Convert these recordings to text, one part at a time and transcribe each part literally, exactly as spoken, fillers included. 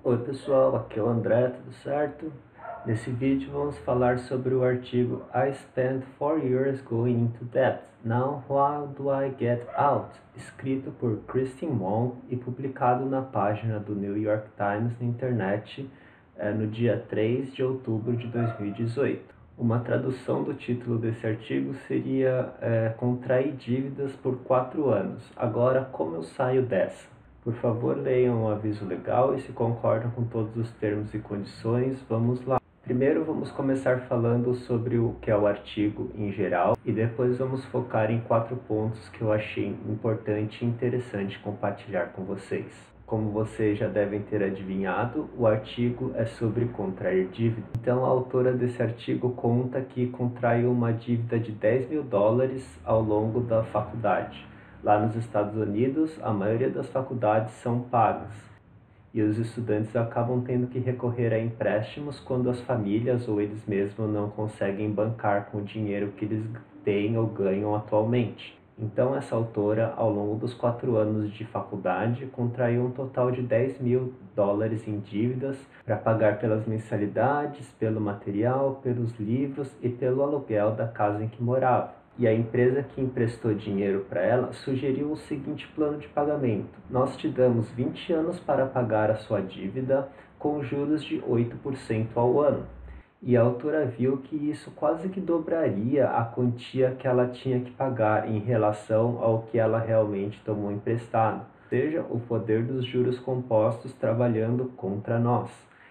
Oi pessoal, aqui é o André, tudo certo? Nesse vídeo vamos falar sobre o artigo I spent four years going into debt, now how do I get out? Escrito por Kristin Wong e publicado na página do New York Times na internet é, no dia três de outubro de dois mil e dezoito. Uma tradução do título desse artigo seria é, Contrair dívidas por quatro anos, agora como eu saio dessa? Por favor, leiam o aviso legal e se concordam com todos os termos e condições, vamos lá. Primeiro vamos começar falando sobre o que é o artigo em geral e depois vamos focar em quatro pontos que eu achei importante e interessante compartilhar com vocês. Como vocês já devem ter adivinhado, o artigo é sobre contrair dívida. Então a autora desse artigo conta que contraiu uma dívida de dez mil dólares ao longo da faculdade. Lá nos Estados Unidos, a maioria das faculdades são pagas e os estudantes acabam tendo que recorrer a empréstimos quando as famílias ou eles mesmos não conseguem bancar com o dinheiro que eles têm ou ganham atualmente. Então essa autora, ao longo dos quatro anos de faculdade, contraiu um total de dez mil dólares em dívidas para pagar pelas mensalidades, pelo material, pelos livros e pelo aluguel da casa em que morava. E a empresa que emprestou dinheiro para ela sugeriu o seguinte plano de pagamento: nós te damos vinte anos para pagar a sua dívida com juros de oito por cento ao ano. E a autora viu que isso quase que dobraria a quantia que ela tinha que pagar em relação ao que ela realmente tomou emprestado, ou seja, o poder dos juros compostos trabalhando contra nós.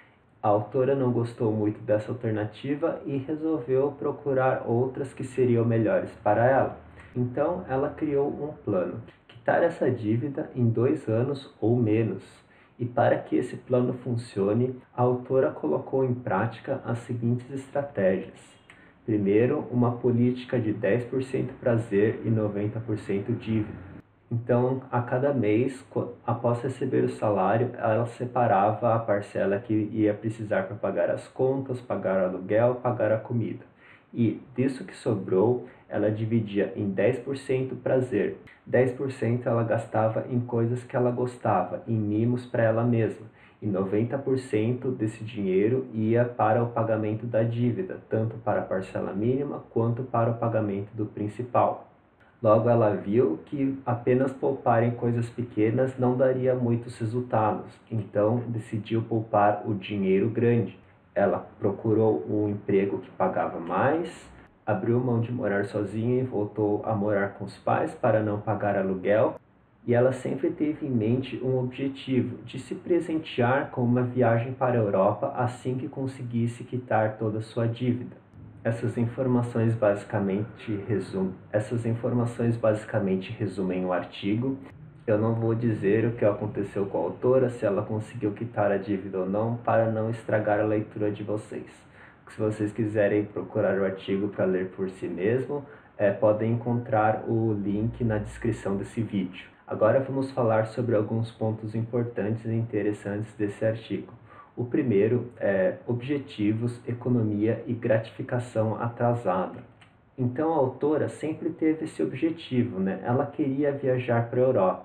A autora não gostou muito dessa alternativa e resolveu procurar outras que seriam melhores para ela. Então ela criou um plano: quitar essa dívida em dois anos ou menos. E para que esse plano funcione, a autora colocou em prática as seguintes estratégias. Primeiro, uma política de dez por cento prazer e noventa por cento dívida. Então, a cada mês, após receber o salário, ela separava a parcela que ia precisar para pagar as contas, pagar o aluguel, pagar a comida. E disso que sobrou, ela dividia em dez por cento prazer, dez por cento ela gastava em coisas que ela gostava, em mimos para ela mesma, e noventa por cento desse dinheiro ia para o pagamento da dívida, tanto para a parcela mínima quanto para o pagamento do principal. Logo ela viu que apenas poupar em coisas pequenas não daria muitos resultados, então decidiu poupar o dinheiro grande. Ela procurou um emprego que pagava mais, abriu mão de morar sozinha e voltou a morar com os pais para não pagar aluguel. E ela sempre teve em mente um objetivo de se presentear com uma viagem para a Europa assim que conseguisse quitar toda a sua dívida. Essas informações basicamente resumem, essas informações basicamente resumem o artigo. Eu não vou dizer o que aconteceu com a autora, se ela conseguiu quitar a dívida ou não, para não estragar a leitura de vocês. Se vocês quiserem procurar o artigo para ler por si mesmo, é, podem encontrar o link na descrição desse vídeo. Agora vamos falar sobre alguns pontos importantes e interessantes desse artigo. O primeiro é objetivos, economia e gratificação atrasada. Então a autora sempre teve esse objetivo, né? Ela queria viajar para a Europa.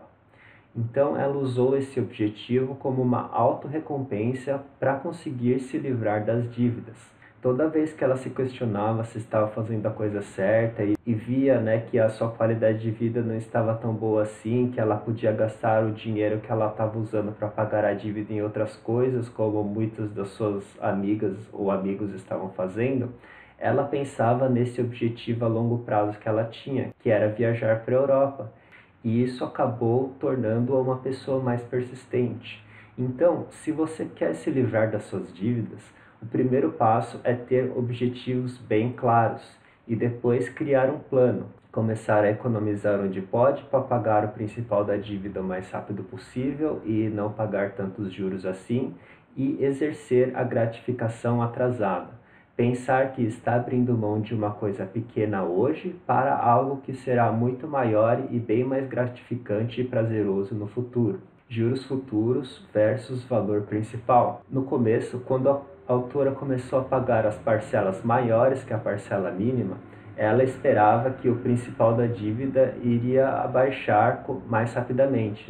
Então ela usou esse objetivo como uma autorrecompensa para conseguir se livrar das dívidas. Toda vez que ela se questionava se estava fazendo a coisa certa e, e via, né, que a sua qualidade de vida não estava tão boa assim, que ela podia gastar o dinheiro que ela estava usando para pagar a dívida em outras coisas, como muitas das suas amigas ou amigos estavam fazendo, ela pensava nesse objetivo a longo prazo que ela tinha, que era viajar para a Europa. E isso acabou tornando-a uma pessoa mais persistente. Então, se você quer se livrar das suas dívidas, o primeiro passo é ter objetivos bem claros e depois criar um plano. Começar a economizar onde pode para pagar o principal da dívida o mais rápido possível e não pagar tantos juros assim, e exercer a gratificação atrasada. Pensar que está abrindo mão de uma coisa pequena hoje para algo que será muito maior e bem mais gratificante e prazeroso no futuro. Juros futuros versus valor principal. No começo, quando a autora começou a pagar as parcelas maiores que a parcela mínima, ela esperava que o principal da dívida iria abaixar mais rapidamente, né?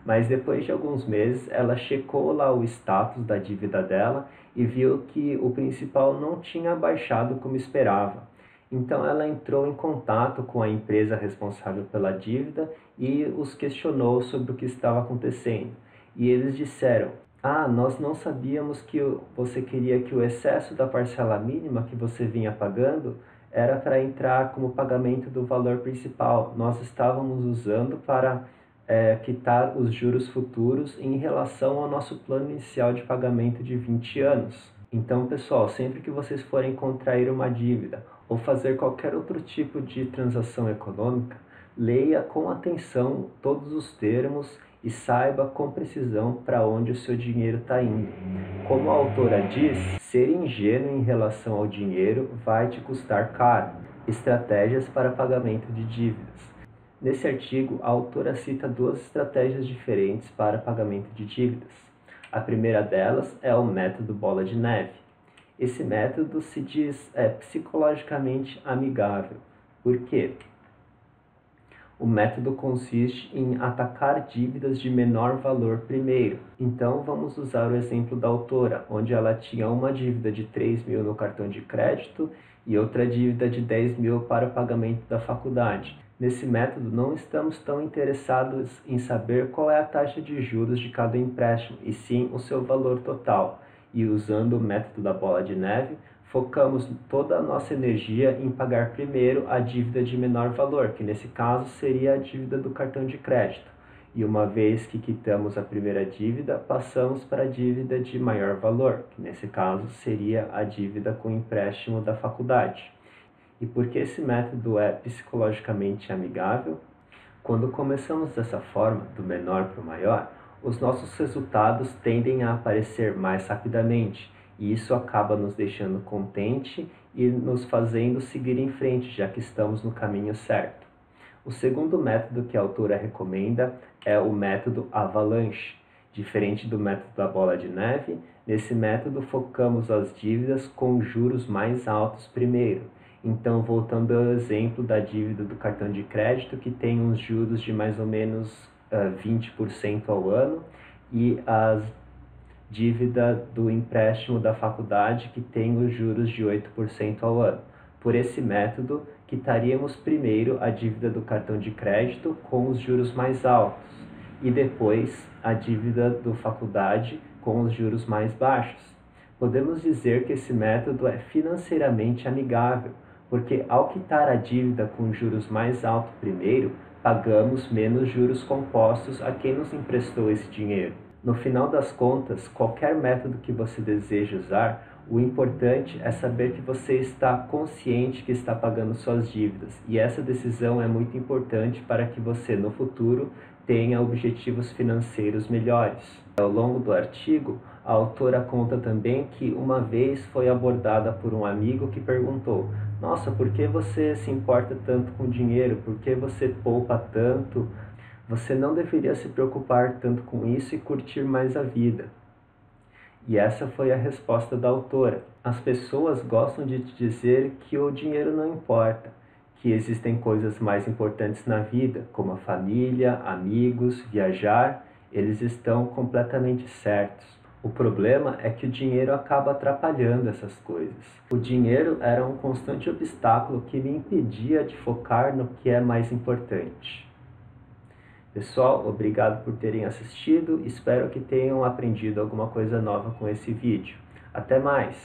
Mas depois de alguns meses, ela checou lá o status da dívida dela e viu que o principal não tinha baixado como esperava. Então ela entrou em contato com a empresa responsável pela dívida e os questionou sobre o que estava acontecendo. E eles disseram: ah, nós não sabíamos que você queria que o excesso da parcela mínima que você vinha pagando era para entrar como pagamento do valor principal. Nós estávamos usando para é, quitar os juros futuros em relação ao nosso plano inicial de pagamento de vinte anos. Então, pessoal, sempre que vocês forem contrair uma dívida ou fazer qualquer outro tipo de transação econômica, leia com atenção todos os termos e saiba com precisão para onde o seu dinheiro está indo. Como a autora diz, ser ingênuo em relação ao dinheiro vai te custar caro. Estratégias para pagamento de dívidas. Nesse artigo, a autora cita duas estratégias diferentes para pagamento de dívidas. A primeira delas é o método bola de neve. Esse método se diz é, psicologicamente amigável. Por quê? O método consiste em atacar dívidas de menor valor primeiro. Então vamos usar o exemplo da autora, onde ela tinha uma dívida de três mil no cartão de crédito e outra dívida de dez mil para o pagamento da faculdade. Nesse método não estamos tão interessados em saber qual é a taxa de juros de cada empréstimo, e sim o seu valor total. E usando o método da bola de neve, focamos toda a nossa energia em pagar primeiro a dívida de menor valor, que nesse caso seria a dívida do cartão de crédito. E uma vez que quitamos a primeira dívida, passamos para a dívida de maior valor, que nesse caso seria a dívida com empréstimo da faculdade. E por que esse método é psicologicamente amigável? Quando começamos dessa forma, do menor para o maior, os nossos resultados tendem a aparecer mais rapidamente, e isso acaba nos deixando contente e nos fazendo seguir em frente, já que estamos no caminho certo. O segundo método que a autora recomenda é o método avalanche. Diferente do método da bola de neve, nesse método focamos as dívidas com juros mais altos primeiro. Então, voltando ao exemplo da dívida do cartão de crédito, que tem uns juros de mais ou menos uh, vinte por cento ao ano, e as dívida do empréstimo da faculdade, que tem os juros de oito por cento ao ano. Por esse método, quitaríamos primeiro a dívida do cartão de crédito com os juros mais altos e depois a dívida do faculdade com os juros mais baixos. Podemos dizer que esse método é financeiramente amigável, porque ao quitar a dívida com juros mais altos primeiro, pagamos menos juros compostos a quem nos emprestou esse dinheiro. No final das contas, qualquer método que você deseja usar, o importante é saber que você está consciente que está pagando suas dívidas, e essa decisão é muito importante para que você no futuro tenha objetivos financeiros melhores. Ao longo do artigo, a autora conta também que uma vez foi abordada por um amigo que perguntou: nossa, por que você se importa tanto com dinheiro? Por que você poupa tanto? Você não deveria se preocupar tanto com isso e curtir mais a vida. E essa foi a resposta da autora. As pessoas gostam de te dizer que o dinheiro não importa, que existem coisas mais importantes na vida, como a família, amigos, viajar. Eles estão completamente certos. O problema é que o dinheiro acaba atrapalhando essas coisas. O dinheiro era um constante obstáculo que me impedia de focar no que é mais importante. Pessoal, obrigado por terem assistido. Espero que tenham aprendido alguma coisa nova com esse vídeo. Até mais!